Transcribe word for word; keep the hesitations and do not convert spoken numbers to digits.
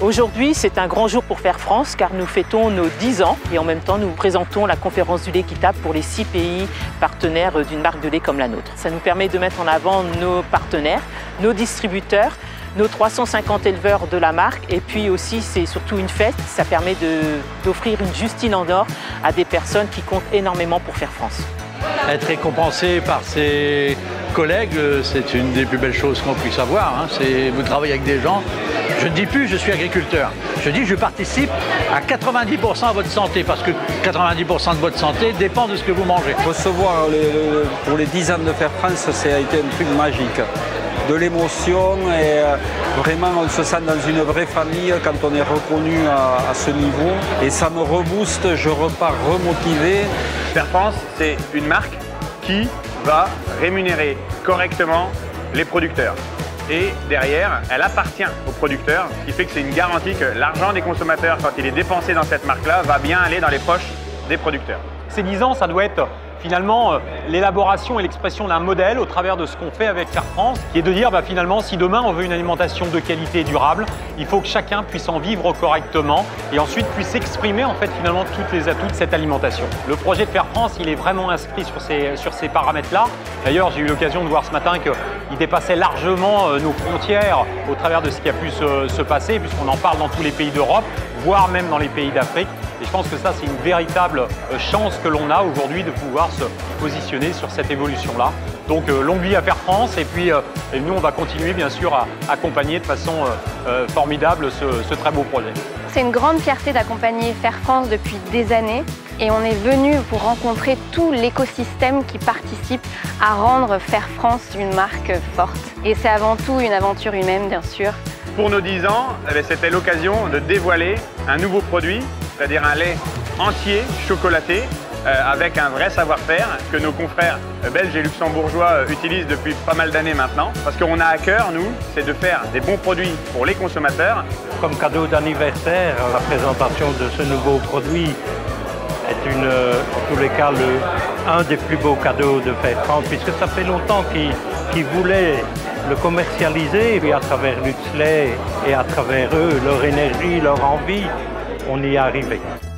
Aujourd'hui, c'est un grand jour pour Fair France car nous fêtons nos dix ans et en même temps nous présentons la conférence du lait équitable pour les six pays partenaires d'une marque de lait comme la nôtre. Ça nous permet de mettre en avant nos partenaires, nos distributeurs, nos trois cent cinquante éleveurs de la marque et puis aussi c'est surtout une fête, ça permet d'offrir une Justine en or à des personnes qui comptent énormément pour Fair France. Être récompensé par ses collègues, c'est une des plus belles choses qu'on puisse avoir. Hein. Vous travaillez avec des gens. Je ne dis plus je suis agriculteur. Je dis je participe à quatre-vingt-dix pour cent à votre santé parce que quatre-vingt-dix pour cent de votre santé dépend de ce que vous mangez. Recevoir les, pour les dix ans de Fair France, ça a été un truc magique. De l'émotion et vraiment on se sent dans une vraie famille quand on est reconnu à, à ce niveau et ça me rebooste, je repars remotivé. Fair France, c'est une marque qui va rémunérer correctement les producteurs. Et derrière, elle appartient aux producteurs, ce qui fait que c'est une garantie que l'argent des consommateurs, quand il est dépensé dans cette marque-là, va bien aller dans les poches des producteurs. Ces dix ans, ça doit être finalement l'élaboration et l'expression d'un modèle au travers de ce qu'on fait avec Fair France, qui est de dire bah, finalement si demain on veut une alimentation de qualité et durable, il faut que chacun puisse en vivre correctement et ensuite puisse exprimer en fait finalement tous les atouts de cette alimentation. Le projet de Fair France, il est vraiment inscrit sur ces, sur ces paramètres-là. D'ailleurs, j'ai eu l'occasion de voir ce matin qu'il dépassait largement nos frontières au travers de ce qui a pu se, se passer, puisqu'on en parle dans tous les pays d'Europe, voire même dans les pays d'Afrique. Et je pense que ça, c'est une véritable chance que l'on a aujourd'hui de pouvoir se positionner sur cette évolution-là. Donc, euh, longue vie à Fair France et puis euh, et nous, on va continuer bien sûr à accompagner de façon euh, formidable ce, ce très beau projet. C'est une grande fierté d'accompagner Fair France depuis des années et on est venu pour rencontrer tout l'écosystème qui participe à rendre Fair France une marque forte. Et c'est avant tout une aventure humaine, bien sûr. Pour nos dix ans, c'était l'occasion de dévoiler un nouveau produit, c'est-à-dire un lait entier, chocolaté, euh, avec un vrai savoir-faire que nos confrères belges et luxembourgeois euh, utilisent depuis pas mal d'années maintenant. Parce qu'on a à cœur, nous, c'est de faire des bons produits pour les consommateurs. Comme cadeau d'anniversaire, la présentation de ce nouveau produit est une, en tous les cas le, un des plus beaux cadeaux de Fair France, puisque ça fait longtemps qu'ils qu'ils voulaient le commercialiser, et puis à travers Luxlait et à travers eux, leur énergie, leur envie, on y est arrivé.